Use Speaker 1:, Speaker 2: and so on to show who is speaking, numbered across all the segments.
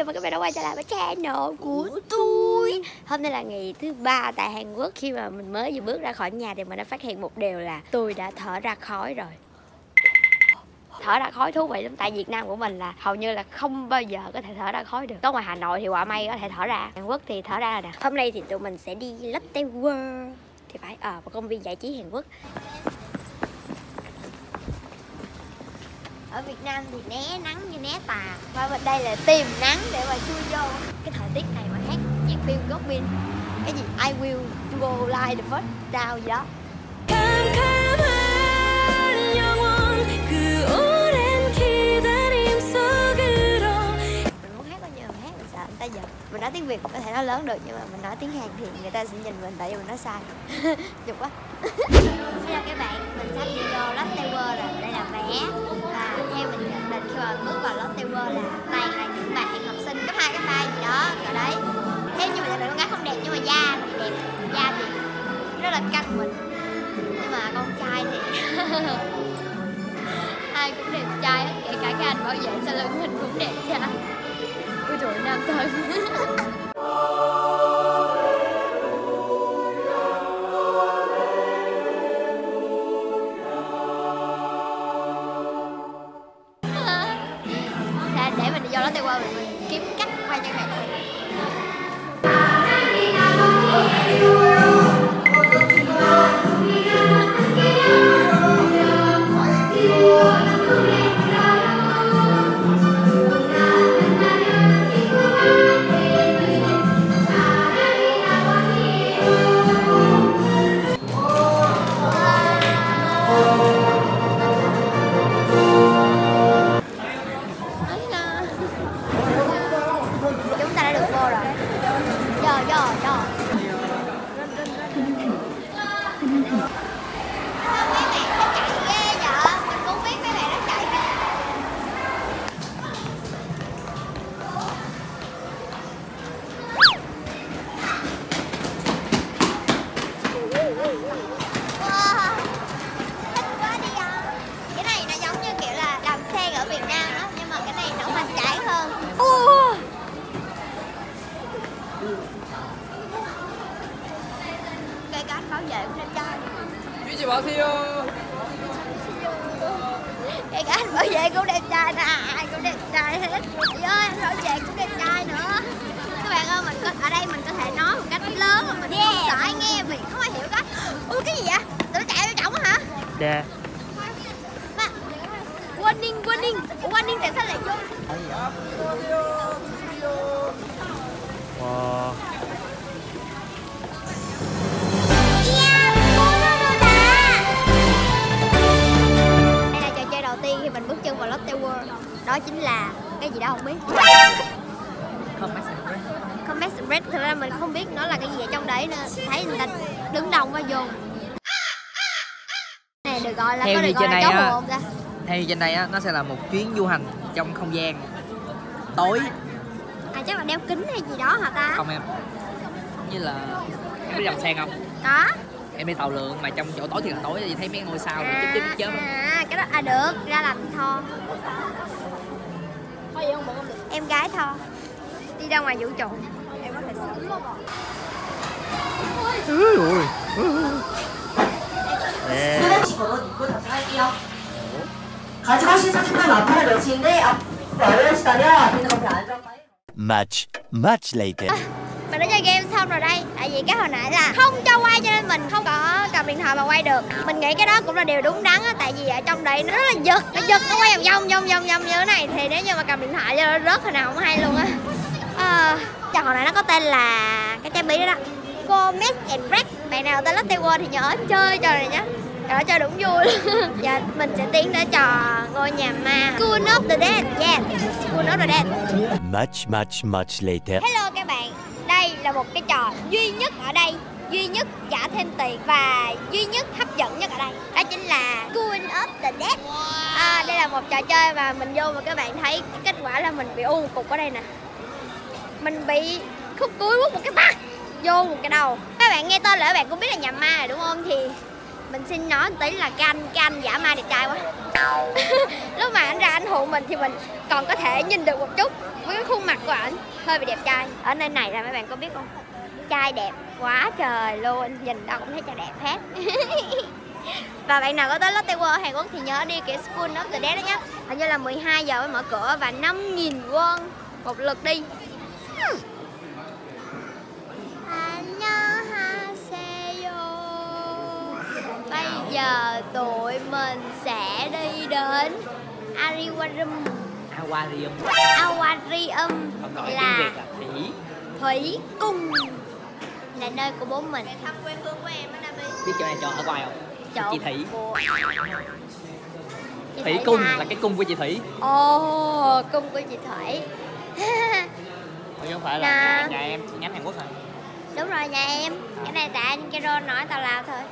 Speaker 1: chào mừng các bạn đã quay trở lại với channel của tôi. Hôm nay là ngày thứ 3 tại Hàn Quốc. Khi mà mình mới vừa bước ra khỏi nhà thì mình đã phát hiện một điều là tôi đã thở ra khói rồi. Thở ra khói thú vị lắm. Tại Việt Nam của mình là hầu như là không bao giờ có thể thở ra khói được. Có ngoài Hà Nội thì quả may có thể thở ra, Hàn Quốc thì thở ra nè. Hôm nay thì tụi mình sẽ đi Lotte World, thì phải ở một công viên giải trí Hàn Quốc. Ở Việt Nam thì né nắng như né tà, và bên đây là tìm nắng để mà chui vô. Cái thời tiết này mà hát nhạc phim Goblin, cái gì I will go like the first down gì đó. Mình muốn hát bao nhiêu mình hát, mình sợ người ta giật. Mình nói tiếng Việt có thể nói lớn được, nhưng mà mình nói tiếng Hàn thì người ta sẽ nhìn mình tại vì mình nói sai. Chục quá. Xin chào các bạn, mình sắp đi vô Lotte World rồi. Đây là vé. Và theo mình nhận định khi mà bước vào Lotte World là toàn là những bạn học sinh cấp 2, cấp 3 gì đó ở đấy. Theo như mình nhận định con gái không đẹp nhưng mà da thì đẹp, da thì rất là căng mình. Nhưng mà con trai thì ai cũng đẹp trai hết, kể cả cái anh bảo vệ sau lưng mình cũng đẹp trai. Ôi trời, nam thân. Để mình đi vô Lotte World mình kiếm cách quay cho các bạn xem. Cái anh bảo vệ cũng đẹp trai.
Speaker 2: Chị bảo Thi
Speaker 1: cái anh bảo vệ cũng đẹp trai nè, ai cũng đẹp trai hết. Trời ơi, anh bảo vệ cũng đẹp trai nữa. Các bạn ơi, mình có, ở đây mình có thể nói một cách lớn mà mình không sợ ai nghe vì không ai hiểu đó. Ui cái gì vậy? Tụi nó chạy vô trọng hả?
Speaker 2: Dạ.
Speaker 1: Warning tại sao lại vô?
Speaker 2: Wow.
Speaker 1: Đây là trò chơi đầu tiên khi mình bước chân vào Lotte World. Đó chính là cái gì đó không biết. Combat Spread. Thực ra mình không biết nó là cái gì ở trong đấy nữa. Thấy người ta đứng đông quá vô. Này được gọi là có được gọi là chó hồn ra.
Speaker 2: Theo như trên đây á, nó sẽ là một chuyến du hành trong không gian tối.
Speaker 1: À chắc là đeo kính hay gì đó hả ta?
Speaker 2: Không em, như là em biết đầm sen không?
Speaker 1: Có.
Speaker 2: Em đi tàu lượn mà trong chỗ tối thì là tối thì thấy mấy ngôi sao rồi chớp.
Speaker 1: Cái đó được, ra làm Tho. Thôi vậy không được. Em gái Tho đi ra ngoài vũ trụ. Em có thể xử luôn rồi.
Speaker 3: Much later.
Speaker 1: Mình đã chơi game xong rồi đây. Tại vì cái hồi nãy là không cho quay cho nên mình không có cầm điện thoại mà quay được. Mình nghĩ cái đó cũng là điều đúng đắn á. Tại vì ở trong đây nó rất là giật. Nó giật, nó quay vòng như thế này. Thì nếu như mà cầm điện thoại cho nó rớt hồi nào không hay luôn á. Trò hồi nãy nó có tên là cái trái bí đó đó, Combat Spread. Bạn nào tên Lotte World thì nhớ chơi trò này nhé. Trò đó chơi đúng vui luôn. Giờ mình sẽ tiến tới trò ngôi nhà ma School of the Dead. Yeah, School of the Dead.
Speaker 3: Much later.
Speaker 1: Hello các bạn. Đây là một cái trò duy nhất ở đây, duy nhất trả thêm tiền và duy nhất hấp dẫn nhất ở đây. Đó chính là School of the Dead. Đây là một trò chơi mà mình vô và các bạn thấy kết quả là mình bị u một cục ở đây nè. Mình bị khúc cuối quất một cái mắt vô một cái đầu. Các bạn nghe tên là các bạn cũng biết là nhà ma rồi đúng không? Thì Mình xin nói một tí là cái anh giả ma đẹp trai quá. Lúc mà anh ra anh hụ mình thì mình còn có thể nhìn được một chút với cái khuôn mặt của ảnh hơi bị đẹp trai. Ở nơi này là mấy bạn có biết không? Trai đẹp quá trời luôn, nhìn đâu cũng thấy trai đẹp hết. Và bạn nào có tới Lotte World ở Hàn Quốc thì nhớ đi cái School of the Dead đó nhé. Hình như là 12 giờ mới mở cửa và 5.000 won một lượt đi. Bây giờ tụi mình sẽ đi đến Aquarium.
Speaker 2: Còn gọi
Speaker 1: là
Speaker 2: tiếng Việt là
Speaker 1: thủy cung, là nơi của bố mình. Thăm quê hương của em ở Nabi.
Speaker 2: Biết chỗ này chỗ ở ngoài không?
Speaker 1: Chỗ
Speaker 2: Chị Thủy.
Speaker 1: Chị
Speaker 2: Thủy cung là cái cung của chị Thủy.
Speaker 1: Ồ, cung của chị Thủy.
Speaker 2: Chứ không phải là nhà em chi nhánh Hàn Quốc hả?
Speaker 1: Đúng rồi, nhà em. Cái này tại anh Kero nói tao lao thôi.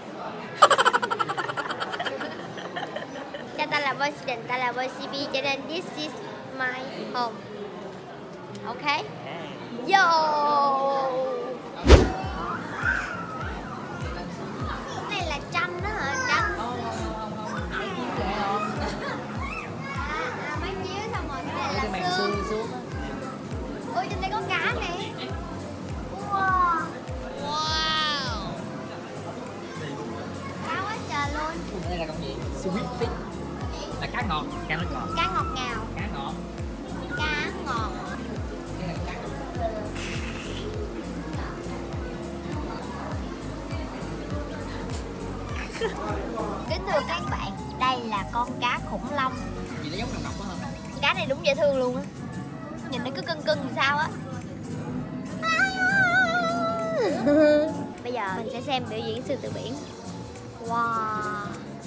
Speaker 1: Cho tao là boy student, tao là boy CB, cho nên this is my home. Ok. Yo. Cái này là tranh đó hả? Tranh. Máy chiếu xong rồi cái này là xương. Ôi, trên đây có cá nè. Wow. Cá quá trời luôn.
Speaker 2: Đây là con gì? Sweet fish. Là cá ngọt, cá nước ngọt.
Speaker 1: Cá ngọt ngào.
Speaker 2: Cá ngọt.
Speaker 1: Cá ngọt.
Speaker 2: Đây là cá ngọt.
Speaker 1: Kính thưa các bạn, đây là con cá khủng long.
Speaker 2: Gì nó giống đồng độc quá không?
Speaker 1: Cá này đúng dễ thương luôn á. Nhìn nó cứ cưng cưng làm sao á. Bây giờ mình sẽ xem biểu diễn sư tử biển. Wow.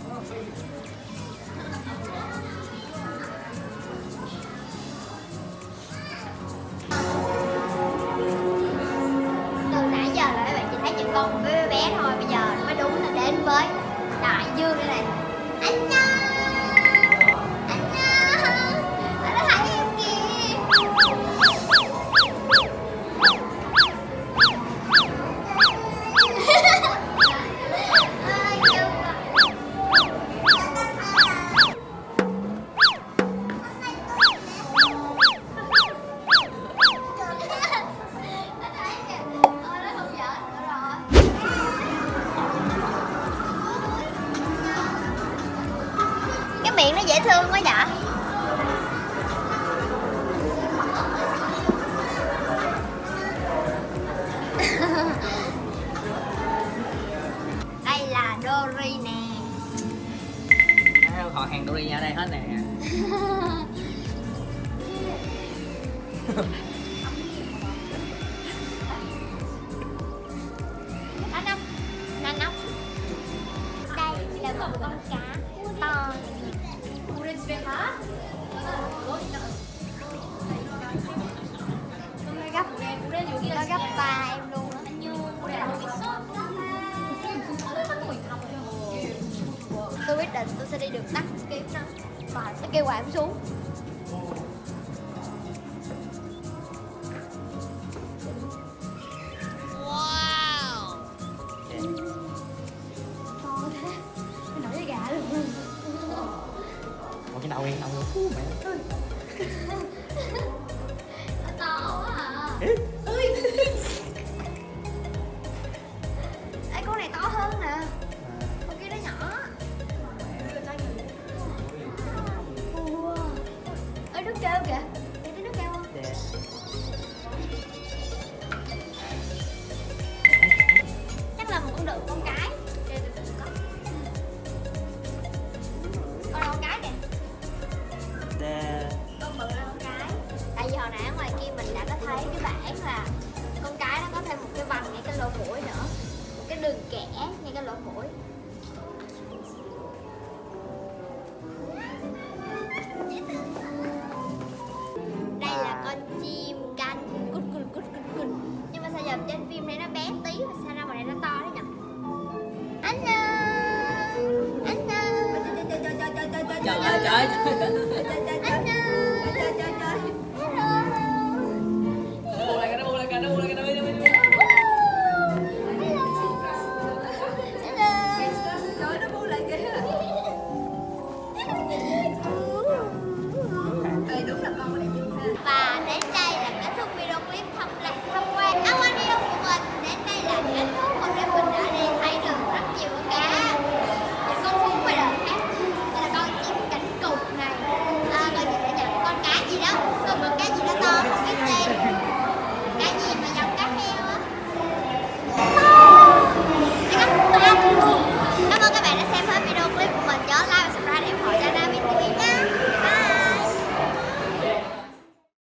Speaker 1: Từ nãy giờ là các bạn chỉ thấy những con bé bé thôi. Bây giờ mới đúng là đến với đại dương đây này. Anh nha. Anh nó thấy em kìa. Cái miệng nó dễ thương quá vậy. Đây là Dory nè.
Speaker 2: Họ hàng Dory ở đây hết nè.
Speaker 1: Nanh ốc. Đây là một con cá to. Nó gấp ba em luôn á. Tôi quyết định tôi sẽ đi đường tắt kiếm nó và sẽ kêu gọi em xuống. Wow. To thế. Nó nổi da gà luôn.
Speaker 2: Một cái đầu em đâu luôn.
Speaker 1: Nó to quá à. Ê, con này to hơn nè. Con kia nó nhỏ. Ê, nước kêu kìa. Nghe thấy nước kêu không? Chắc là một con đực con cái. Con nào con cái kìa. Con bự là con cái. Tại vì hồi nãy ở ngoài kia mình đã có thấy cái bảng là con cái nó có thêm một cái vành ngay cái lỗ mũi nữa, một cái đường kẻ ngay cái lỗ mũi. Đây là con chim cánh cút cút cút cút cút. Nhưng mà sao giờ trên phim này nó bé tí mà sao ra ngoài này nó to đấy nhỉ? Anh ơi, anh ơi.
Speaker 2: Trời ơi trời.